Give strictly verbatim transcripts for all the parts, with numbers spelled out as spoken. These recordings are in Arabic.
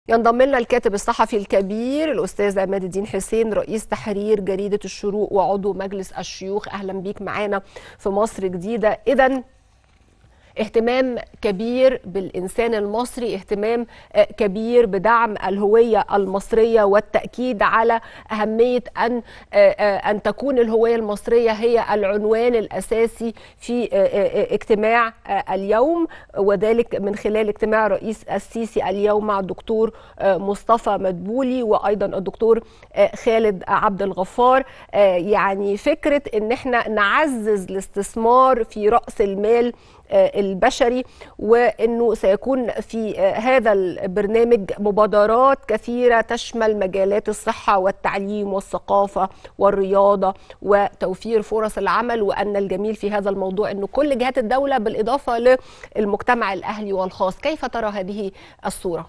ينضم لنا الكاتب الصحفي الكبير الأستاذ عماد الدين حسين، رئيس تحرير جريدة الشروق وعضو مجلس الشيوخ. أهلا بيك معانا في مصر جديدة. إذن اهتمام كبير بالإنسان المصري، اهتمام كبير بدعم الهوية المصرية والتأكيد على أهمية أن أن تكون الهوية المصرية هي العنوان الأساسي في اجتماع اليوم، وذلك من خلال اجتماع رئيس السيسي اليوم مع الدكتور مصطفى مدبولي وأيضا الدكتور خالد عبد الغفار. يعني فكرة أن احنا نعزز الاستثمار في رأس المال البشري، وأنه سيكون في هذا البرنامج مبادرات كثيرة تشمل مجالات الصحة والتعليم والثقافة والرياضة وتوفير فرص العمل. وأن الجميل في هذا الموضوع أنه كل جهات الدولة بالإضافة للمجتمع الأهلي والخاص. كيف ترى هذه الصورة؟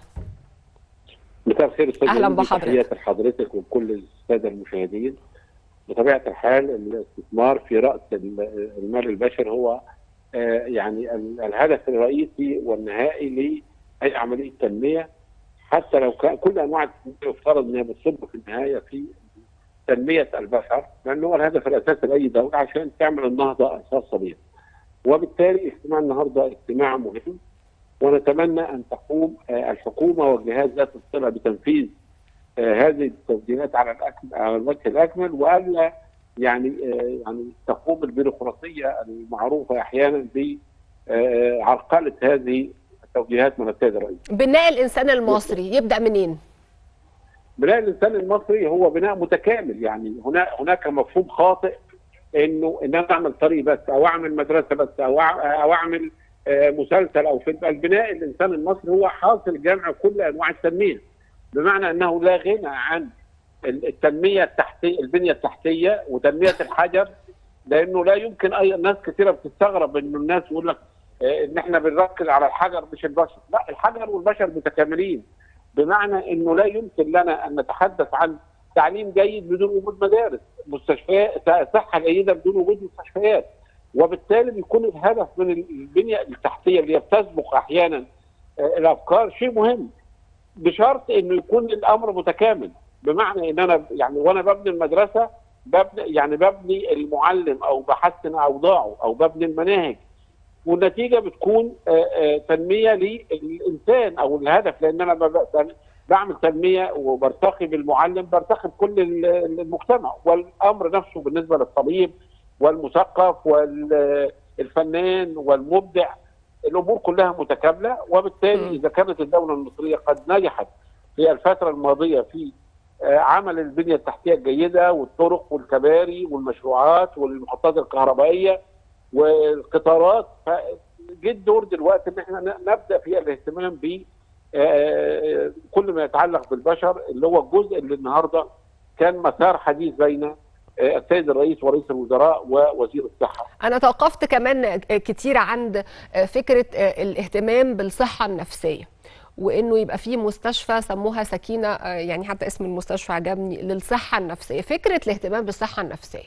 مساء الخير استاذ. أهلا بحضرتك. تحياتي لحضرتك وكل السادة المشاهدين. بطبيعة الحال الاستثمار في رأس المال البشري هو يعني الهدف الرئيسي والنهائي لأي عملية تنمية، حتى لو كان كل أنواع التنمية يفترض أنها بتصب في النهاية في تنمية البشر، لأنه هو الهدف الأساسي لأي دولة عشان تعمل النهضة الخاصة بها. وبالتالي اجتماع النهارده اجتماع مهم، ونتمنى أن تقوم الحكومة والجهات ذات الصلة بتنفيذ هذه التوجيهات على الأكمل على الوجه الأكمل، وألا يعني يعني تقوم البيروقراطيه المعروفه احيانا بعرقله هذه التوجيهات من السيد الرئيس. بناء الانسان المصري يبدا منين؟ بناء الانسان المصري هو بناء متكامل، يعني هناك هناك مفهوم خاطئ انه ان انا اعمل طريق بس او اعمل مدرسه بس او او اعمل مسلسل او فيلم. البناء الانسان المصري هو حاصل جمع كل انواع التنميه، بمعنى انه لا غنى عن التنميه التحتيه، البنيه التحتيه وتنميه الحجر، لانه لا يمكن اي ناس كثيره بتستغرب انه الناس يقول لك ان احنا بنركز على الحجر مش البشر. لا، الحجر والبشر متكاملين، بمعنى انه لا يمكن لنا ان نتحدث عن تعليم جيد بدون وجود مدارس، مستشفيات، صحه جيده بدون وجود مستشفيات. وبالتالي بيكون الهدف من البنيه التحتيه اللي بتسبق احيانا الافكار شيء مهم، بشرط انه يكون الامر متكامل. بمعنى ان انا يعني وانا ببني المدرسه ببني يعني ببني المعلم او بحسن اوضاعه او ببني المناهج، والنتيجه بتكون تنميه للانسان او الهدف، لان انا بعمل تنميه وبرتقي بالمعلم برتقي بكل المجتمع. والامر نفسه بالنسبه للطبيب والمثقف والفنان والمبدع، الامور كلها متكامله. وبالتالي اذا كانت الدوله المصريه قد نجحت في الفتره الماضيه في عمل البنيه التحتيه الجيده والطرق والكباري والمشروعات والمحطات الكهربائيه والقطارات، فجه الدور دلوقتي ان احنا نبدا في الاهتمام ب كل ما يتعلق بالبشر، اللي هو الجزء اللي النهارده كان مسار حديث بين السيد الرئيس ورئيس الوزراء ووزير الصحه. انا توقفت كمان كتير عند فكره الاهتمام بالصحه النفسيه، وانه يبقى في مستشفى سموها سكينه، يعني حتى اسم المستشفى عجبني، للصحه النفسيه. فكره الاهتمام بالصحه النفسيه.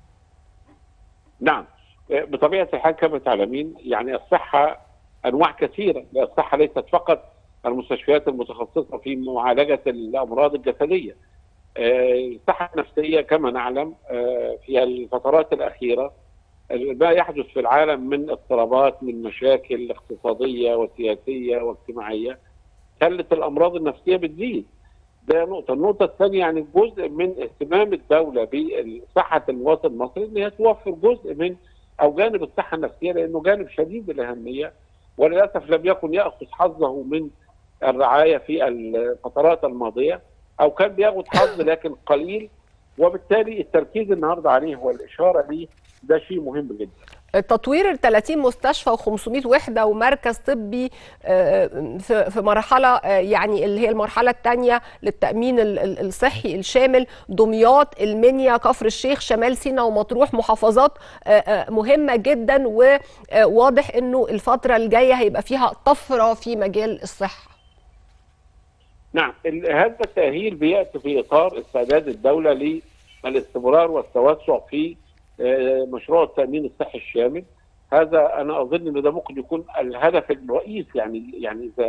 نعم، بطبيعه الحال كما تعلمين يعني الصحه انواع كثيره، الصحه ليست فقط المستشفيات المتخصصه في معالجه الامراض الجسديه. الصحه النفسيه كما نعلم في الفترات الاخيره ما يحدث في العالم من اضطرابات، من مشاكل اقتصاديه وسياسيه واجتماعيه، خلت الامراض النفسيه بتزيد. ده نقطه. النقطه الثانيه يعني جزء من اهتمام الدوله بصحه المواطن المصري ان هي توفر جزء من او جانب الصحه النفسيه، لانه جانب شديد الاهميه، وللاسف لم يكن ياخذ حظه من الرعايه في الفترات الماضيه، او كان بياخذ حظ لكن قليل. وبالتالي التركيز النهارده عليه والاشاره ليه ده شيء مهم جدا. تطوير ال ثلاثين مستشفى وخمسمائة وحده ومركز طبي في مرحله يعني اللي هي المرحله الثانيه للتامين الصحي الشامل، دمياط، المنيا، كفر الشيخ، شمال سيناء ومطروح، محافظات مهمه جدا، وواضح انه الفتره الجايه هيبقى فيها طفره في مجال الصحه. نعم، هذا التأهيل بيأتي في إطار استعداد الدولة للاستمرار والتوسع في مشروع التأمين الصحي الشامل. هذا أنا أظن أن ده ممكن يكون الهدف الرئيسي، يعني يعني إذا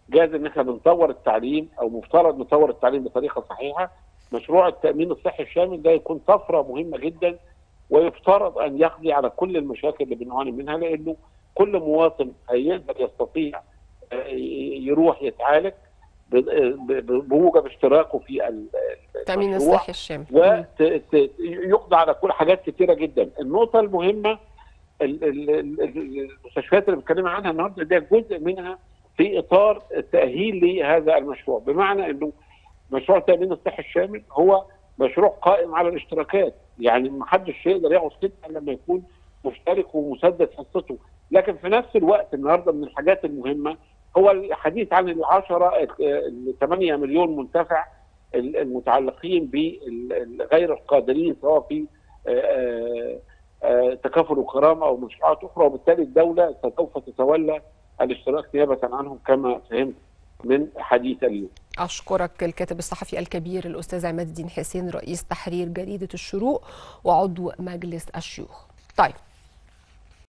جاز ان احنا بنطور التعليم او مفترض نطور التعليم بطريقه صحيحه. مشروع التامين الصحي الشامل ده يكون طفره مهمه جدا، ويفترض ان يقضي على كل المشاكل اللي بنعاني منها، لانه كل مواطن هيقدر يستطيع يروح يتعالج بموجب اشتراكه في التامين الصحي الشامل ويقضى على كل حاجات كثيره جدا. النقطه المهمه المستشفيات اللي بنتكلم عنها النهارده ده جزء منها في اطار التاهيل لهذا المشروع، بمعنى انه مشروع التامين الصحي الشامل هو مشروع قائم على الاشتراكات، يعني ما حدش يقدر ياخد كده لما يكون مشترك ومسدد حصته. لكن في نفس الوقت النهارده من الحاجات المهمه هو الحديث عن العشرة ثمانية مليون منتفع المتعلقين بغير القادرين سواء في تكافل وكرامه او مشروعات اخرى، وبالتالي الدوله سوف تتولى الاشتراك نيابه عنهم كما فهمت من حديث اليوم. أشكرك الكاتب الصحفي الكبير الأستاذ عماد الدين حسين رئيس تحرير جريدة الشروق وعضو مجلس الشيوخ. طيب